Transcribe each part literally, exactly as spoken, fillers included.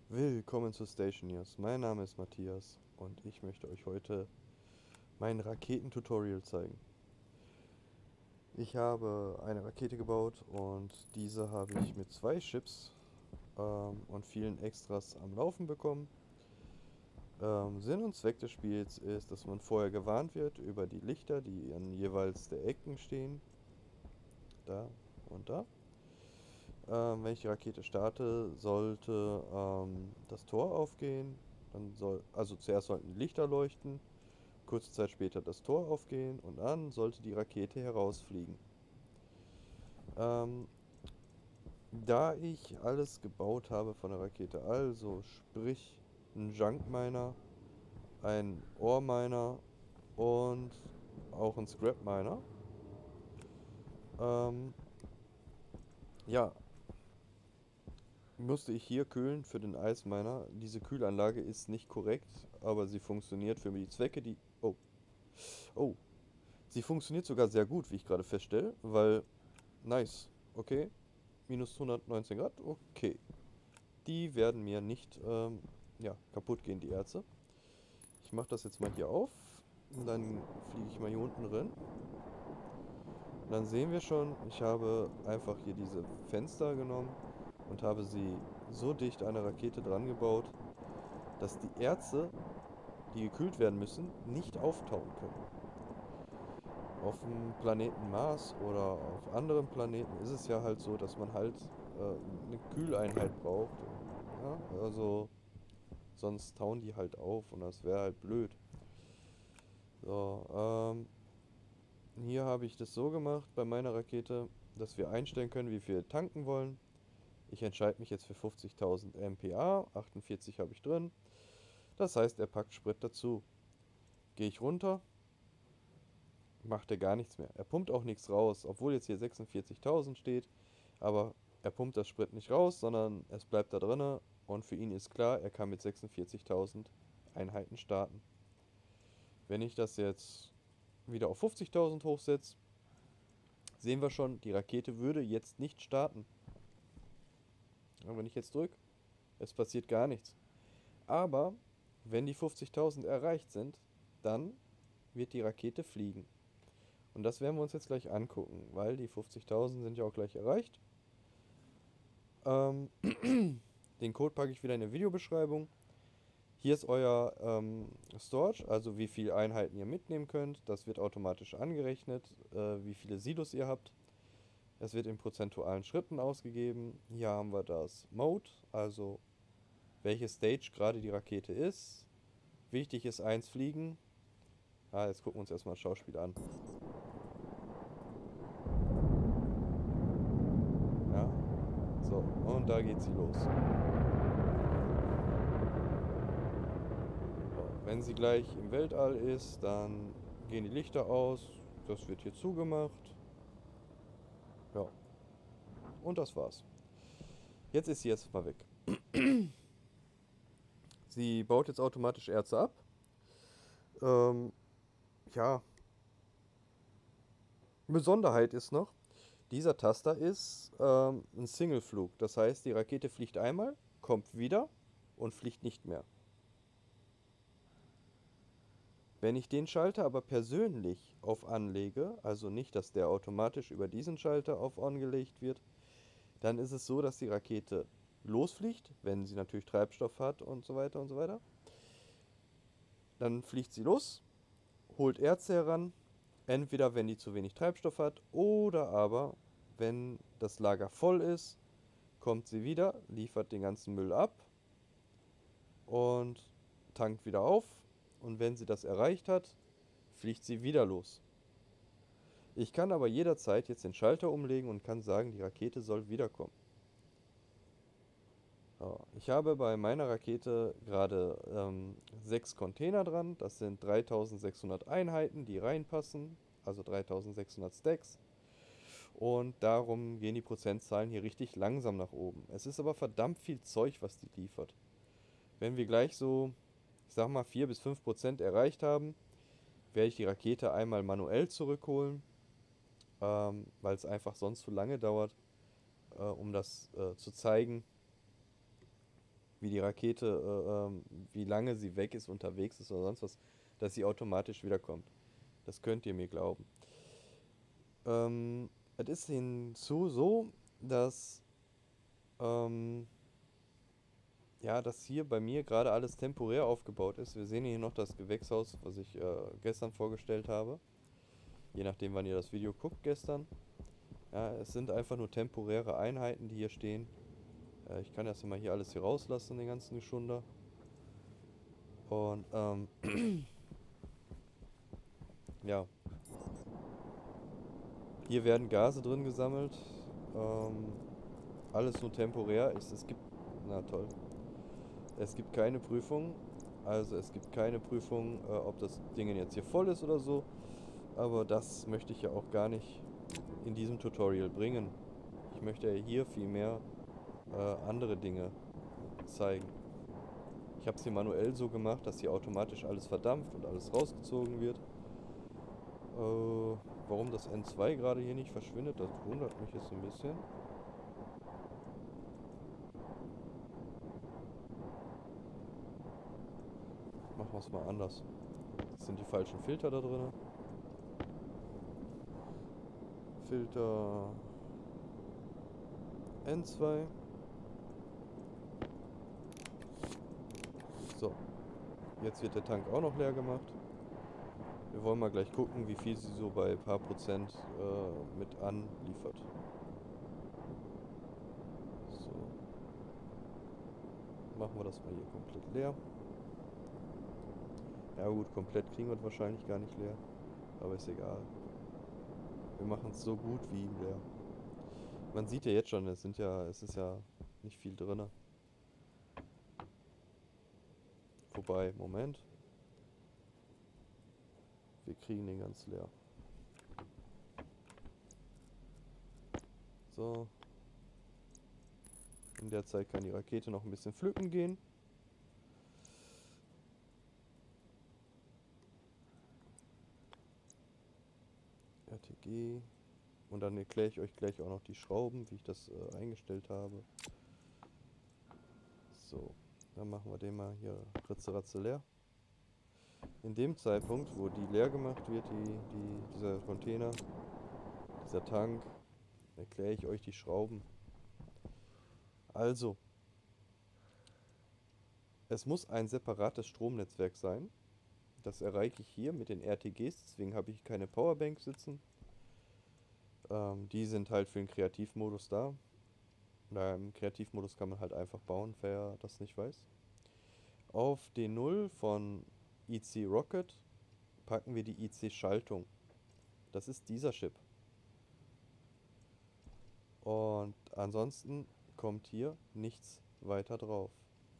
Willkommen zu Station News. Mein Name ist Matthias und ich möchte euch heute mein Raketentutorial zeigen. Ich habe eine Rakete gebaut und diese habe ich mit zwei Chips ähm, und vielen Extras am Laufen bekommen. Ähm, Sinn und Zweck des Spiels ist, dass man vorher gewarnt wird über die Lichter, die an jeweils der Ecken stehen. Da und da. Ähm, wenn ich die Rakete starte, sollte ähm, das Tor aufgehen. Dann soll, also zuerst sollten die Lichter leuchten. Kurze Zeit später das Tor aufgehen und dann sollte die Rakete herausfliegen. Ähm, Da ich alles gebaut habe von der Rakete, also sprich ein Junk Miner, ein Ore Miner und auch ein Scrap Miner, ähm, ja, musste ich hier kühlen für den Ice Miner. Diese Kühlanlage ist nicht korrekt, aber sie funktioniert für die Zwecke, die... Oh, oh, sie funktioniert sogar sehr gut, wie ich gerade feststelle, weil... Nice, okay. Minus hundertneunzehn Grad, okay. Die werden mir nicht ähm, ja, kaputt gehen, die Erze. Ich mache das jetzt mal hier auf. Und dann fliege ich mal hier unten drin. Und dann sehen wir schon, ich habe einfach hier diese Fenster genommen und habe sie so dicht an der Rakete dran gebaut, dass die Erze, die gekühlt werden müssen, nicht auftauen können. Auf dem Planeten Mars oder auf anderen Planeten ist es ja halt so, dass man halt äh, eine Kühleinheit braucht. Ja? Also sonst tauen die halt auf und das wäre halt blöd. So, ähm, hier habe ich das so gemacht bei meiner Rakete, dass wir einstellen können, wie viel wir tanken wollen. Ich entscheide mich jetzt für fünfzigtausend M P A, achtundvierzig habe ich drin. Das heißt, er packt Sprit dazu. Gehe ich runter, macht er gar nichts mehr. Er pumpt auch nichts raus, obwohl jetzt hier sechsundvierzigtausend steht. Aber er pumpt das Sprit nicht raus, sondern es bleibt da drinne. Und für ihn ist klar, er kann mit sechsundvierzigtausend Einheiten starten. Wenn ich das jetzt wieder auf fünfzigtausend hochsetze, sehen wir schon, die Rakete würde jetzt nicht starten. Und wenn ich jetzt drücke, es passiert gar nichts. Aber wenn die fünfzigtausend erreicht sind, dann wird die Rakete fliegen. Und das werden wir uns jetzt gleich angucken, weil die fünfzigtausend sind ja auch gleich erreicht. Ähm, den Code packe ich wieder in der Videobeschreibung. Hier ist euer ähm, Storage, also wie viele Einheiten ihr mitnehmen könnt. Das wird automatisch angerechnet, äh, wie viele Silos ihr habt. Es wird in prozentualen Schritten ausgegeben. Hier haben wir das Mode, also welche Stage gerade die Rakete ist. Wichtig ist eins fliegen. Ah, jetzt gucken wir uns erstmal das Schauspiel an. Ja, so, und da geht sie los. So, wenn sie gleich im Weltall ist, dann gehen die Lichter aus. Das wird hier zugemacht. Ja, und das war's. Jetzt ist sie jetzt mal weg. Sie baut jetzt automatisch Erze ab. Ähm, ja, Besonderheit ist noch, dieser Taster ist ähm, ein Singleflug. Das heißt, die Rakete fliegt einmal, kommt wieder und fliegt nicht mehr. Wenn ich den Schalter aber persönlich auf On lege, also nicht, dass der automatisch über diesen Schalter auf On gelegt wird, dann ist es so, dass die Rakete losfliegt, wenn sie natürlich Treibstoff hat und so weiter und so weiter. Dann fliegt sie los, holt Erze heran, entweder wenn die zu wenig Treibstoff hat oder aber wenn das Lager voll ist, kommt sie wieder, liefert den ganzen Müll ab und tankt wieder auf. Und wenn sie das erreicht hat, fliegt sie wieder los. Ich kann aber jederzeit jetzt den Schalter umlegen und kann sagen, die Rakete soll wiederkommen. Ja, ich habe bei meiner Rakete gerade ähm, sechs Container dran. Das sind dreitausendsechshundert Einheiten, die reinpassen, also dreitausendsechshundert Stacks. Und darum gehen die Prozentzahlen hier richtig langsam nach oben. Es ist aber verdammt viel Zeug, was die liefert. Wenn wir gleich so, ich sag mal, vier bis fünf Prozent erreicht haben, werde ich die Rakete einmal manuell zurückholen, ähm, weil es einfach sonst zu lange dauert, äh, um das äh, zu zeigen. wie die Rakete, äh, ähm, wie lange sie weg ist, unterwegs ist oder sonst was, dass sie automatisch wiederkommt. Das könnt ihr mir glauben. Ähm, es ist hinzu so, dass, ähm, ja, dass hier bei mir gerade alles temporär aufgebaut ist. Wir sehen hier noch das Gewächshaus, was ich äh, gestern vorgestellt habe. Je nachdem, wann ihr das Video guckt gestern. Ja, es sind einfach nur temporäre Einheiten, die hier stehen. Äh, ich kann erst mal hier alles hier rauslassen, den ganzen Geschunder. Und ähm, ja, hier werden Gase drin gesammelt. Ähm, alles nur temporär. Es, es gibt, na toll. Es gibt keine Prüfung. Also es gibt keine Prüfung, äh, ob das Ding jetzt hier voll ist oder so. Aber das möchte ich ja auch gar nicht in diesem Tutorial bringen. Ich möchte ja hier vielmehr äh, andere Dinge zeigen. Ich habe es hier manuell so gemacht, dass hier automatisch alles verdampft und alles rausgezogen wird. Äh, warum das N zwei gerade hier nicht verschwindet, das wundert mich jetzt ein bisschen. Machen wir es mal anders. Das sind die falschen Filter da drin. Filter N zwei. So, jetzt wird der Tank auch noch leer gemacht. Wir wollen mal gleich gucken, wie viel sie so bei ein paar Prozent äh, mit anliefert. So, machen wir das mal hier komplett leer. Ja gut, komplett kriegen wir es wahrscheinlich gar nicht leer, aber ist egal. Wir machen es so gut wie leer. Man sieht ja jetzt schon, es sind ja, es ist ja nicht viel drin. Wobei, Moment. Wir kriegen den ganz leer. So. In der Zeit kann die Rakete noch ein bisschen pflücken gehen. R T G. Und dann erkläre ich euch gleich auch noch die Schrauben, wie ich das äh, eingestellt habe. So, dann machen wir den mal hier ritze-ratze leer. In dem Zeitpunkt, wo die leer gemacht wird, die, die, dieser Container, dieser Tank, erkläre ich euch die Schrauben. Also, es muss ein separates Stromnetzwerk sein. Das erreiche ich hier mit den R T Gs, deswegen habe ich keine Powerbank sitzen. Ähm, die sind halt für den Kreativmodus da. Na, im Kreativmodus kann man halt einfach bauen, wer das nicht weiß. Auf D null von I C Rocket packen wir die I C-Schaltung. Das ist dieser Chip. Und ansonsten kommt hier nichts weiter drauf.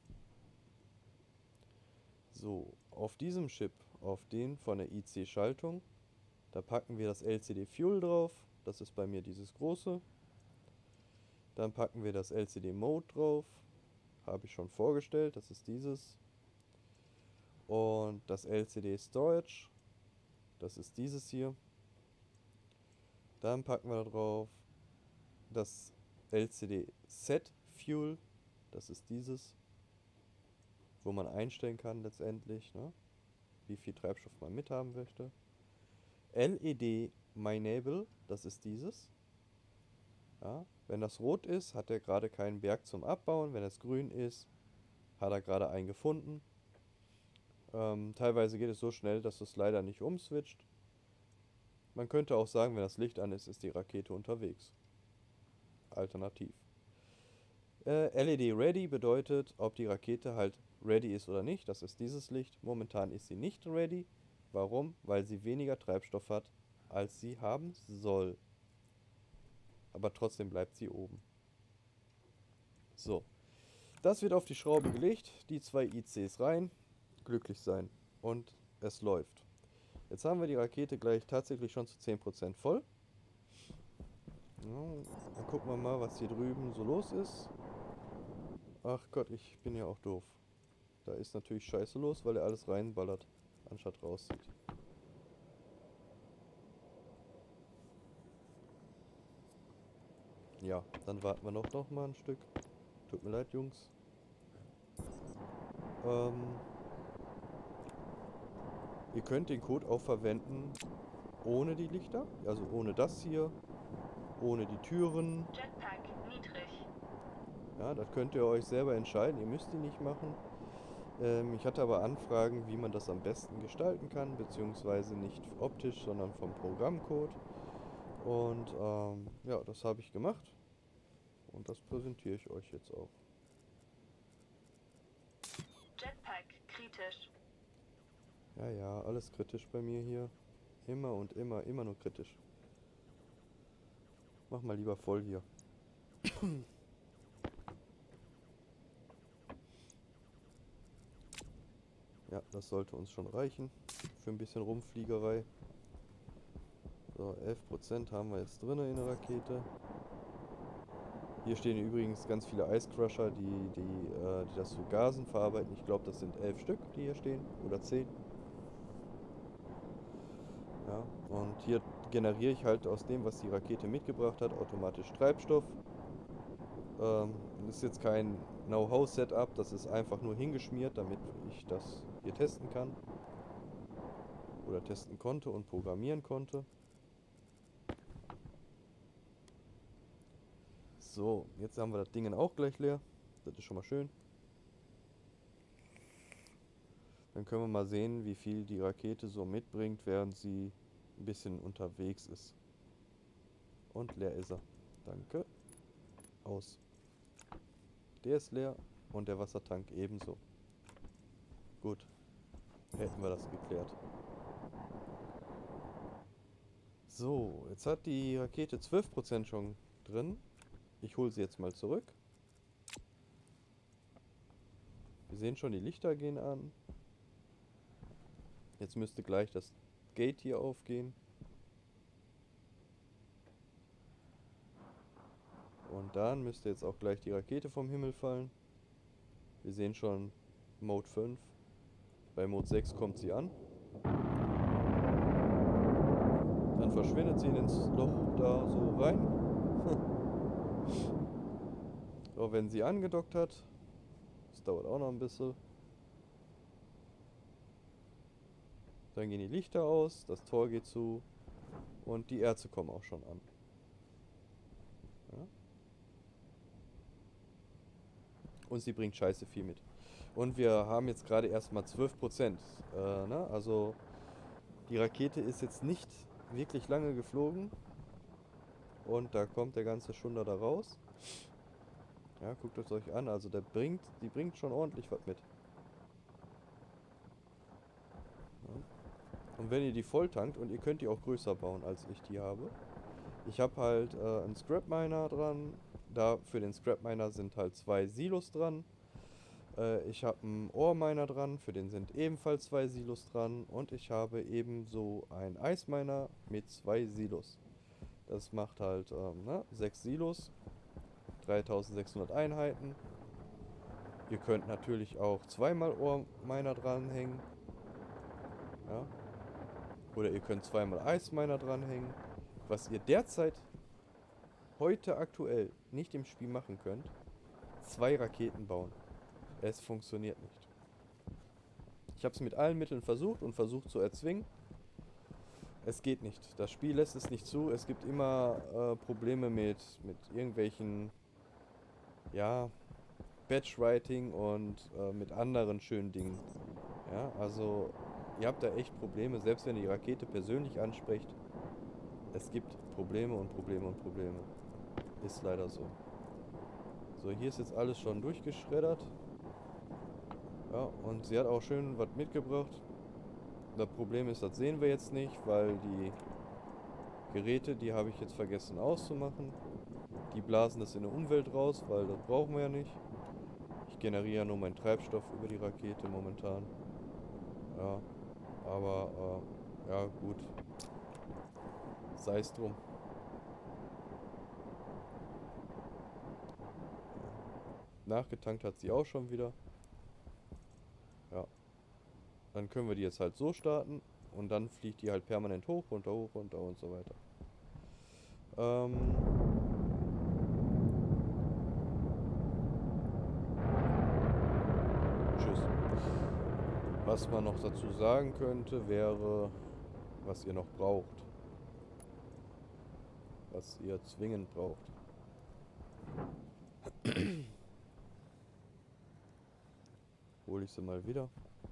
So, auf diesem Chip, auf den von der I C-Schaltung, da packen wir das L C D Fuel drauf. Das ist bei mir dieses große. Dann packen wir das L C D Mode drauf. Habe ich schon vorgestellt, das ist dieses. Und das L C D Storage, das ist dieses hier. Dann packen wir da drauf das L C D Set Fuel, das ist dieses, wo man einstellen kann letztendlich, ne, wie viel Treibstoff man mithaben möchte. L E D MyNable, das ist dieses. Ja, wenn das rot ist, hat er gerade keinen Berg zum Abbauen. Wenn es grün ist, hat er gerade einen gefunden. Ähm, teilweise geht es so schnell, dass es leider nicht umswitcht. Man könnte auch sagen, wenn das Licht an ist, ist die Rakete unterwegs. Alternativ. Äh, L E D Ready bedeutet, ob die Rakete halt ready ist oder nicht. Das ist dieses Licht. Momentan ist sie nicht ready. Warum? Weil sie weniger Treibstoff hat, als sie haben soll. Aber trotzdem bleibt sie oben. So. Das wird auf die Schraube gelegt. Die zwei I Cs rein. Glücklich sein. Und es läuft. Jetzt haben wir die Rakete gleich tatsächlich schon zu zehn Prozent voll. Ja, dann gucken wir mal, was hier drüben so los ist. Ach Gott, ich bin ja auch doof. Da ist natürlich scheiße los, weil er alles reinballert, anstatt rauszieht. Ja, dann warten wir noch, noch mal ein Stück. Tut mir leid, Jungs. Ähm, ihr könnt den Code auch verwenden ohne die Lichter, also ohne das hier, ohne die Türen. Jetpack niedrig. Ja, das könnt ihr euch selber entscheiden, ihr müsst die nicht machen. Ähm, ich hatte aber Anfragen, wie man das am besten gestalten kann, beziehungsweise nicht optisch, sondern vom Programmcode. Und ähm, ja, das habe ich gemacht und das präsentiere ich euch jetzt auch. Jetpack kritisch. Ja, ja, alles kritisch bei mir hier. Immer und immer, immer nur kritisch. Mach mal lieber voll hier. Ja, das sollte uns schon reichen für ein bisschen Rumfliegerei. So, elf Prozent haben wir jetzt drin in der Rakete. Hier stehen übrigens ganz viele Eiscrusher, die, die, äh, die das zu Gasen verarbeiten. Ich glaube, das sind elf Stück, die hier stehen. Oder zehn. Ja, und hier generiere ich halt aus dem, was die Rakete mitgebracht hat, automatisch Treibstoff. Ähm, das ist jetzt kein Know-how-Setup, das ist einfach nur hingeschmiert, damit ich das hier testen kann. Oder testen konnte und programmieren konnte. So, jetzt haben wir das Ding auch gleich leer. Das ist schon mal schön. Dann können wir mal sehen, wie viel die Rakete so mitbringt, während sie ein bisschen unterwegs ist. Und leer ist er. Danke. Aus. Der ist leer und der Wassertank ebenso. Gut. Hätten wir das geklärt. So, jetzt hat die Rakete zwölf Prozent schon drin. Ich hole sie jetzt mal zurück. Wir sehen schon, die Lichter gehen an. Jetzt müsste gleich das Gate hier aufgehen. Und dann müsste jetzt auch gleich die Rakete vom Himmel fallen. Wir sehen schon Mode fünf. Bei Mode sechs kommt sie an. Dann verschwindet sie ins Loch da so rein. So, wenn sie angedockt hat. Das dauert auch noch ein bisschen. Dann gehen die Lichter aus, das Tor geht zu und die Erze kommen auch schon an. Ja. Und sie bringt scheiße viel mit. Und wir haben jetzt gerade erstmal zwölf Prozent. Äh, ne? Also die Rakete ist jetzt nicht wirklich lange geflogen. Und da kommt der ganze Schunder da raus. Ja, guckt es euch an. Also der bringt, die bringt schon ordentlich was mit. Ja. Und wenn ihr die voll tankt, und ihr könnt die auch größer bauen, als ich die habe. Ich habe halt äh, einen Scrap Miner dran. Da für den Scrap Miner sind halt zwei Silos dran. Äh, ich habe einen Ore Miner dran, für den sind ebenfalls zwei Silos dran. Und ich habe ebenso einen Ice Miner mit zwei Silos. Das macht halt ähm, ne, sechs Silos, dreitausendsechshundert Einheiten. Ihr könnt natürlich auch zweimal Ore Miner dranhängen. Ja. Oder ihr könnt zweimal Ice Miner dranhängen. Was ihr derzeit, heute aktuell, nicht im Spiel machen könnt, zwei Raketen bauen. Es funktioniert nicht. Ich habe es mit allen Mitteln versucht und versucht zu erzwingen. Es geht nicht. Das Spiel lässt es nicht zu. Es gibt immer äh, Probleme mit, mit irgendwelchen, ja, Batchwriting und äh, mit anderen schönen Dingen. Ja, also ihr habt da echt Probleme, selbst wenn ihr die Rakete persönlich ansprecht. Es gibt Probleme und Probleme und Probleme. Ist leider so. So, hier ist jetzt alles schon durchgeschreddert. Ja, und sie hat auch schön was mitgebracht. Das Problem ist, das sehen wir jetzt nicht, weil die Geräte, die habe ich jetzt vergessen auszumachen. Die blasen das in die Umwelt raus, weil das brauchen wir ja nicht. Ich generiere nur meinen Treibstoff über die Rakete momentan. Ja, aber äh, ja gut. Sei es drum. Nachgetankt hat sie auch schon wieder. Ja. Dann können wir die jetzt halt so starten. Und dann fliegt die halt permanent hoch, runter, hoch, runter und so weiter. Ähm... Tschüss. Was man noch dazu sagen könnte, wäre, was ihr noch braucht. Was ihr zwingend braucht. Hole ich sie mal wieder.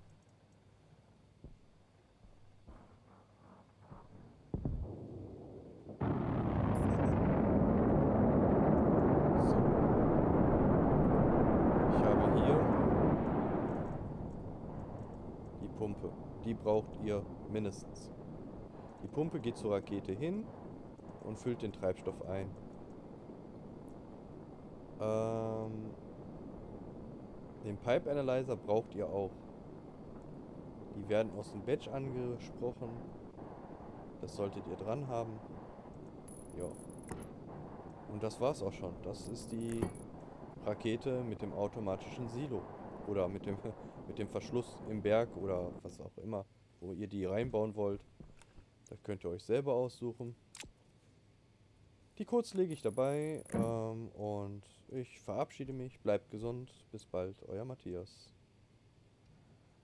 So. Ich habe hier die Pumpe. Die braucht ihr mindestens. Die Pumpe geht zur Rakete hin und füllt den Treibstoff ein. Ähm, den Pipe Analyzer braucht ihr auch. Die werden aus dem Badge angesprochen. Das solltet ihr dran haben. Ja. Und das war's auch schon. Das ist die Rakete mit dem automatischen Silo. Oder mit dem, mit dem Verschluss im Berg oder was auch immer, wo ihr die reinbauen wollt. Das könnt ihr euch selber aussuchen. Die Codes lege ich dabei ähm, und ich verabschiede mich. Bleibt gesund. Bis bald, euer Matthias.